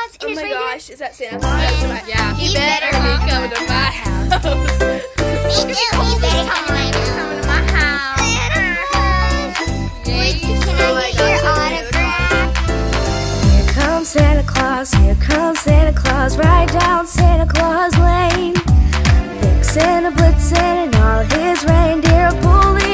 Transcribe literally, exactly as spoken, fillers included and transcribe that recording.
Claus and Oh his my reindeer? gosh, is that Santa Claus? Yeah, He he better better come be coming to my house. Me too. He better come to my house. Wait, can I get your autograph? Here comes Santa Claus, here comes Santa Claus, right down Santa Claus Lane. Vixen, a Blitzen, and all his reindeer are pulling